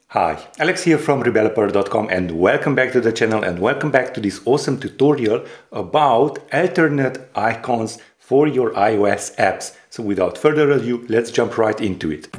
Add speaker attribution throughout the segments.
Speaker 1: Hi, Alex here from Rebeloper.com and welcome back to the channel and welcome back to this awesome tutorial about alternate icons for your iOS apps. So without further ado, let's jump right into it.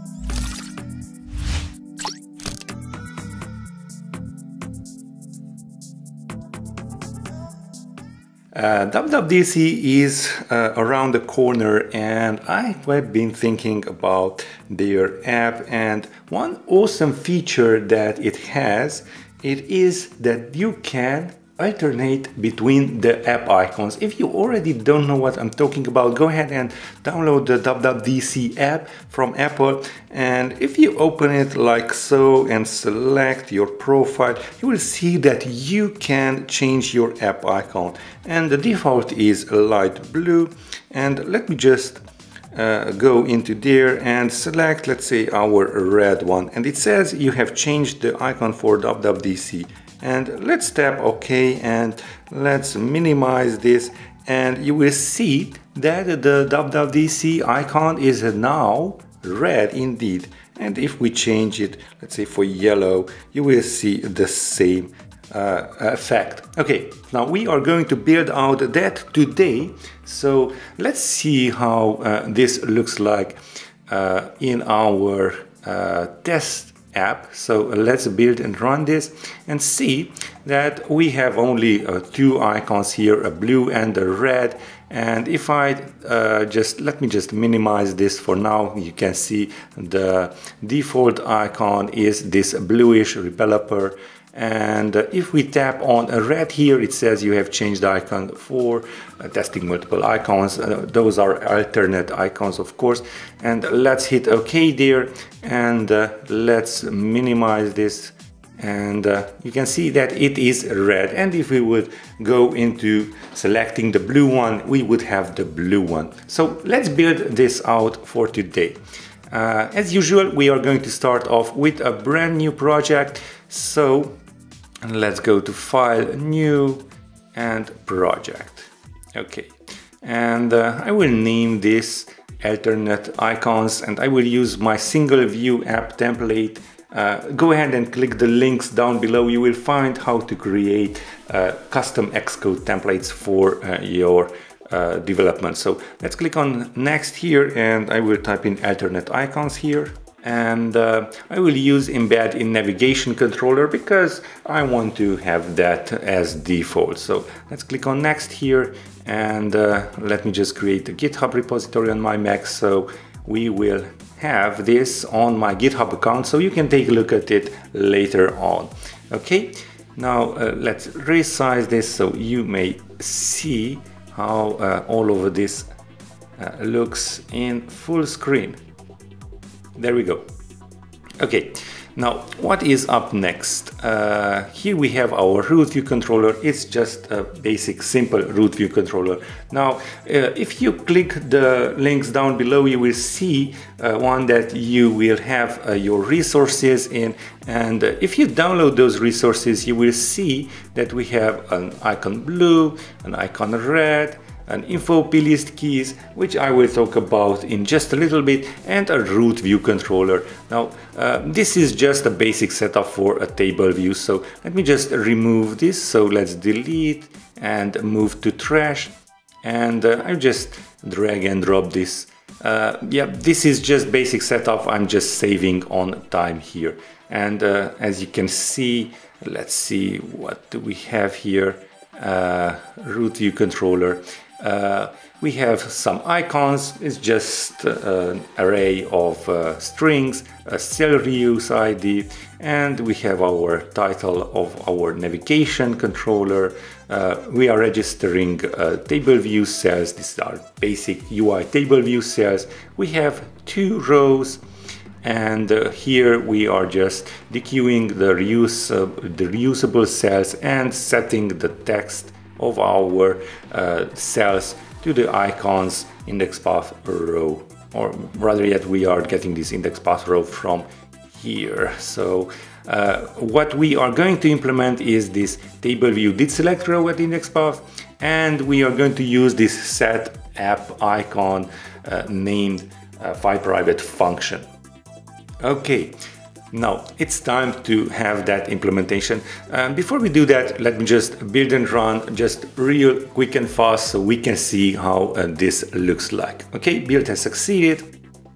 Speaker 1: WWDC is around the corner and I've been thinking about their app, and one awesome feature that it has, it is that you can alternate between the app icons. If you already don't know what I'm talking about, go ahead and download the WWDC app from Apple, and if you open it like so and select your profile, you will see that you can change your app icon, and the default is light blue. And let me just go into there and select, let's say, our red one, and it says you have changed the icon for WWDC. And let's tap OK and let's minimize this, and you will see that the WWDC icon is now red indeed. And if we change it, let's say for yellow, you will see the same effect. Okay, now we are going to build out that today. So let's see how this looks like in our test app. So let's build and run this and see that we have only two icons here, a blue and a red. And if I let me just minimize this for now, you can see the default icon is this bluish Rebeloper. And if we tap on a red here, it says you have changed the icon for testing multiple icons. Those are alternate icons, of course. And let's hit OK there, and let's minimize this. And you can see that it is red. And if we would go into selecting the blue one, we would have the blue one. So let's build this out for today. As usual, we are going to start off with a brand new project. So let's go to File, New, and Project. Okay, and I will name this Alternate Icons, and I will use my single view app template. Go ahead and click the links down below. You will find how to create custom Xcode templates for your development. So let's click on Next here, and I will type in Alternate Icons here. And I will use embed in navigation controller because I want to have that as default. So let's click on next here, and let me just create a GitHub repository on my Mac. So we will have this on my GitHub account, so you can take a look at it later on. Okay, now let's resize this so you may see how all over this looks in full screen. There we go. Okay, now what is up next? Here we have our root view controller. It's just a basic, simple root view controller. Now, if you click the links down below, you will see one that you will have your resources in. And if you download those resources, you will see that we have an icon blue, an icon red, an info plist keys, which I will talk about in just a little bit, and a root view controller. Now, this is just a basic setup for a table view. So let me just remove this. So let's delete and move to trash. And I just drag and drop this. Yeah, this is just basic setup. I'm just saving on time here. And as you can see, let's see, what do we have here? Root view controller. We have some icons. It's just an array of strings, a cell reuse ID, and we have our title of our navigation controller. We are registering table view cells. These are basic UI table view cells. We have two rows, and here we are just dequeuing the reusable cells and setting the text of our cells to the icons index path row, or rather yet we are getting this index path row from here. So what we are going to implement is this table view did select row at index path, and we are going to use this set app icon named file private function. Okay, Now it's time to have that implementation. Before we do that, let me just build and run just real quick and fast so we can see how this looks like. Okay, build has succeeded.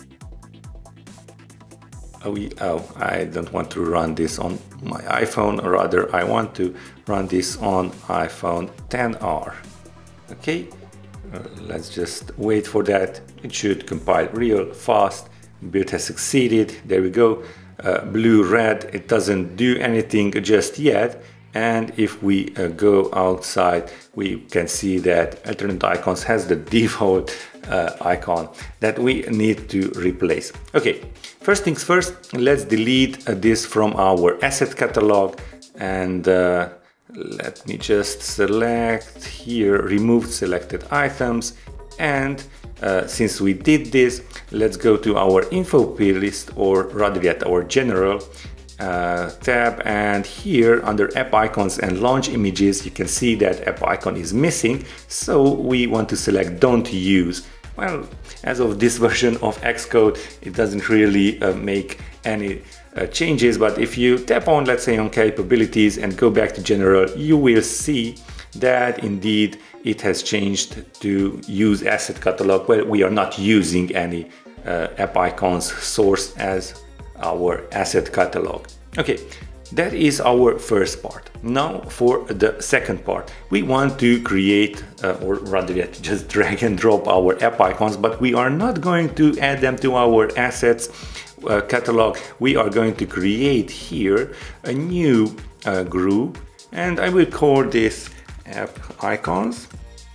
Speaker 1: Oh, I don't want to run this on my iPhone, or rather I want to run this on iPhone XR. Okay, let's just wait for that. It should compile real fast. Build has succeeded. There we go. Blue, red, it doesn't do anything just yet. And if we go outside, we can see that alternate icons has the default icon that we need to replace. Okay, first things first, let's delete this from our asset catalog, and let me just select here, remove selected items, and since we did this, let's go to our info plist, or rather yet our general tab, and here under app icons and launch images you can see that app icon is missing, so we want to select don't use. Well, as of this version of Xcode, it doesn't really make any changes, but if you tap on, let's say, on capabilities and go back to general, you will see that indeed it has changed to use asset catalog. Well, we are not using any app icons source as our asset catalog. Okay, that is our first part. Now for the second part, we want to create or rather yet just drag and drop our app icons, but we are not going to add them to our assets catalog. We are going to create here a new group, and I will call this app icons,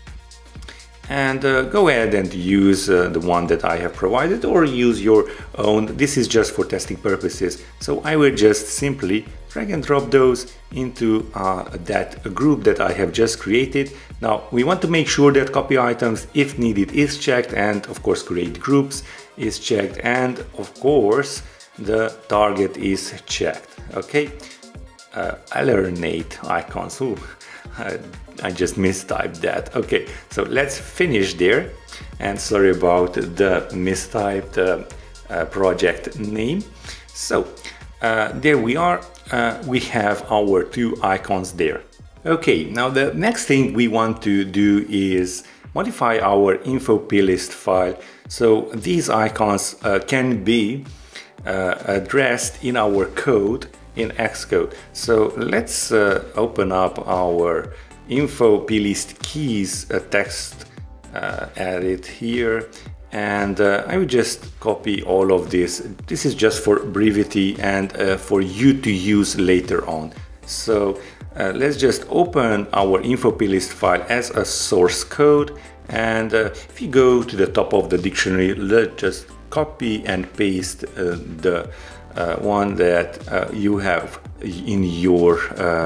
Speaker 1: and go ahead and use the one that I have provided, or use your own. This is just for testing purposes, so I will just simply drag and drop those into that group that I have just created. Now we want to make sure that copy items if needed is checked, and of course create groups is checked, and of course the target is checked. Okay, alternate icons. Ooh, I just mistyped that. Okay, so let's finish there, and sorry about the mistyped project name. So there we are. We have our two icons there. Okay, now the next thing we want to do is modify our info plist file, so these icons can be addressed in our code in Xcode. So let's open up our info plist keys text, add it here, and I will just copy all of this. This is just for brevity and for you to use later on. So let's just open our info plist file as a source code, and if you go to the top of the dictionary, let's just copy and paste the one that you have in your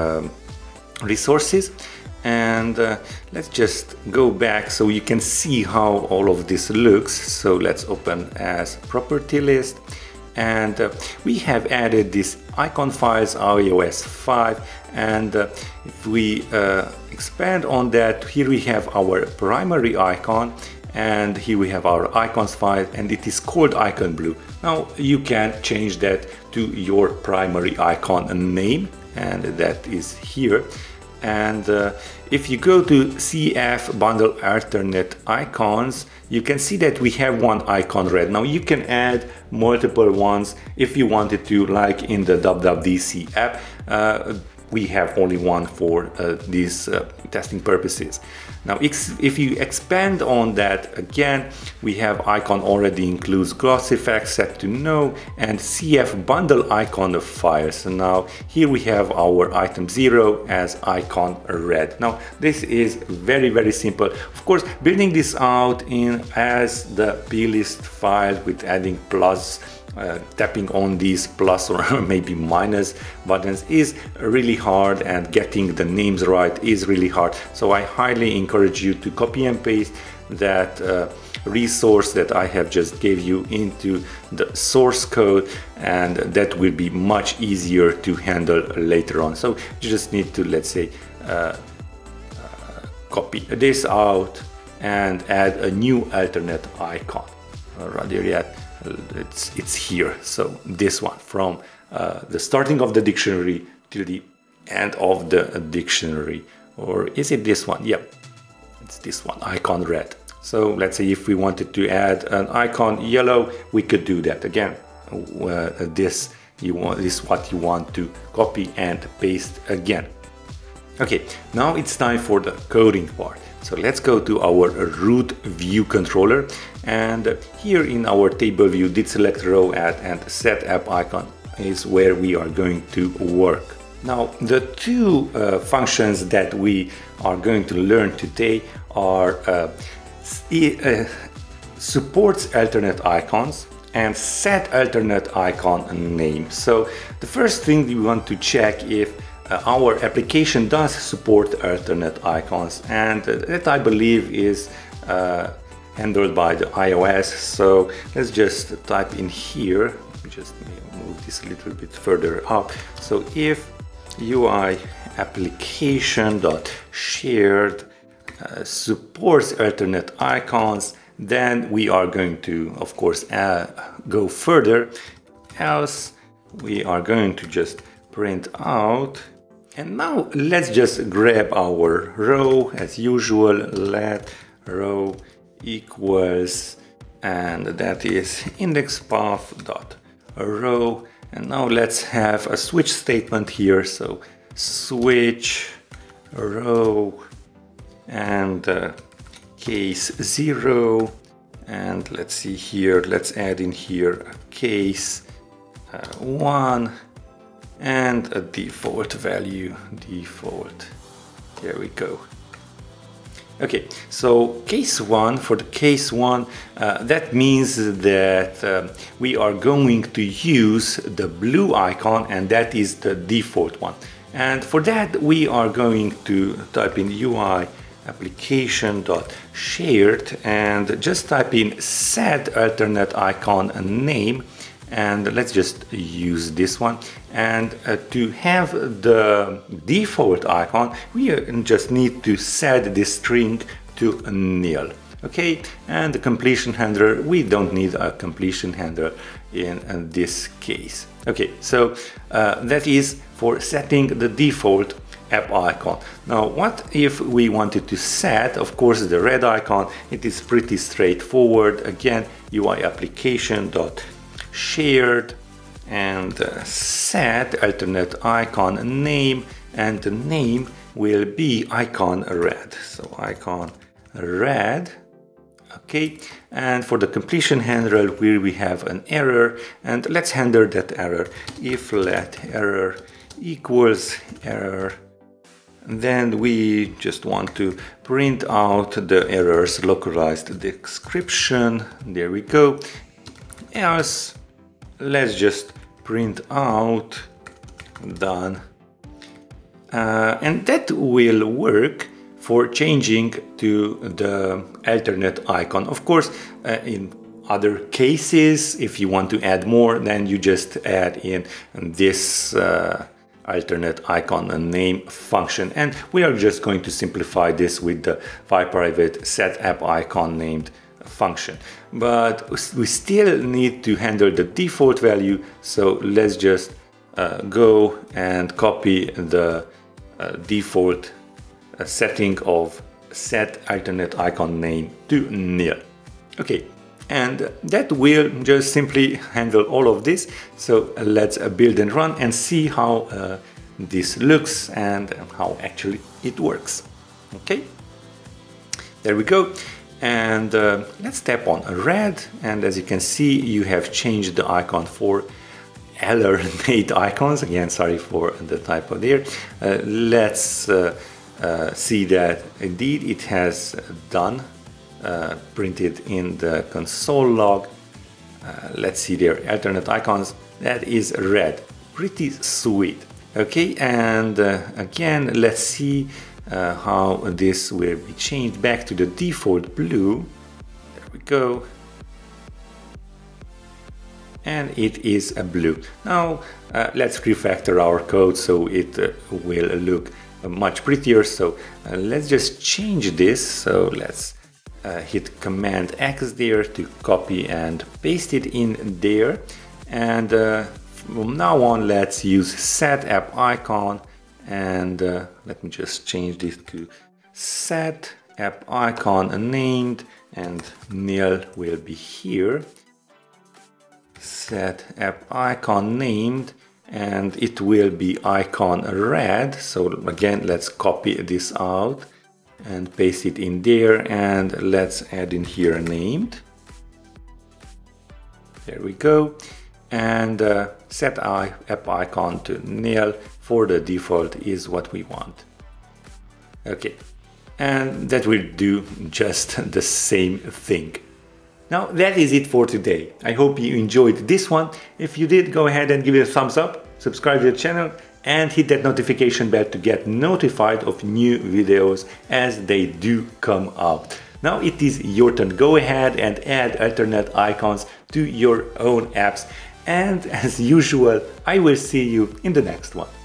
Speaker 1: resources, and let's just go back so you can see how all of this looks. So let's open as property list, and we have added this icon files iOS 5, and if we expand on that, here we have our primary icon, and here we have our icons file, and it is called icon blue. Now you can change that to your primary icon name, and that is here. And if you go to CF bundle alternate icons, you can see that we have one icon red. Now you can add multiple ones if you wanted to, like in the WWDC app. We have only one for these testing purposes. Now if you expand on that again, we have icon already includes gloss effect set to no, and CF bundle icon of files. So now here we have our item 0 as icon red. Now this is very simple. Of course, building this out in as the plist file with adding plus, tapping on these plus or maybe minus buttons is really hard, and getting the names right is really hard. So I highly encourage you to copy and paste that resource that I have just gave you into the source code, and that will be much easier to handle later on. So you just need to, let's say, copy this out and add a new alternate icon, or rather yet it's here. So this one from the starting of the dictionary till the end of the dictionary. Or is it this one? Yep, it's this one, icon red. So let's say if we wanted to add an icon yellow, we could do that. Again, this is what you want to copy and paste again. Okay, now it's time for the coding part. So let's go to our root view controller, and here in our table view, did select row add and set app icon is where we are going to work. Now the two functions that we are going to learn today are supports alternate icons and set alternate icon name. So the first thing we want to check if our application does support alternate icons, and that I believe is handled by the iOS. So let's just type in here, just move this a little bit further up. So if UI application.shared supports alternate icons, then we are going to, of course, go further, else we are going to just print out. And now let's just grab our row as usual, let row equals, and that is index path dot row. And now let's have a switch statement here. So switch row and case 0, and let's see here, let's add in here a case 1 and a default value, default. There we go. Okay, so case 1, for the case 1, that means that we are going to use the blue icon, and that is the default one. And for that we are going to type in UI application.shared and just type in set alternate icon name, and let's just use this one. And to have the default icon, we just need to set this string to nil. Okay, and the completion handler, we don't need a completion handler in this case. Okay, so that is for setting the default app icon. Now what if we wanted to set, of course, the red icon? It is pretty straightforward. Again, UI application.shared and set alternate icon name, and the name will be icon red. So icon red. Okay, and for the completion handler, where we have an error, and let's handle that error. If let error equals error, then we just want to print out the error's localized description. There we go. Else, let's just print out done. And that will work for changing to the alternate icon. Of course, in other cases, if you want to add more, then you just add in this alternate icon name function. And we are just going to simplify this with the private set app icon named function. But we still need to handle the default value. So let's just go and copy the default setting of set alternate icon name to nil. Okay, and that will just simply handle all of this. So let's build and run and see how this looks and how actually it works. Okay, there we go. And let's tap on red, and as you can see, you have changed the icon for alternate icons. Again, sorry for the typo there. Let's see that indeed it has done, printed in the console log. Let's see there, alternate icons, that is red. Pretty sweet. Okay, and again, let's see how this will be changed back to the default blue. There we go. And it is a blue. Now let's refactor our code so it will look much prettier. So let's just change this. So let's hit Command X there to copy and paste it in there. And from now on, let's use set app icon, and let me just change this to set app icon named, and nil will be here. Set app icon named, and it will be icon red. So again, let's copy this out and paste it in there, and let's add in here named. There we go. And set app icon to nil for the default is what we want. Okay, and that will do just the same thing. Now that is it for today. I hope you enjoyed this one. If you did, go ahead and give it a thumbs up, subscribe to the channel, and hit that notification bell to get notified of new videos as they do come out. Now it is your turn. Go ahead and add alternate icons to your own apps. And as usual, I will see you in the next one.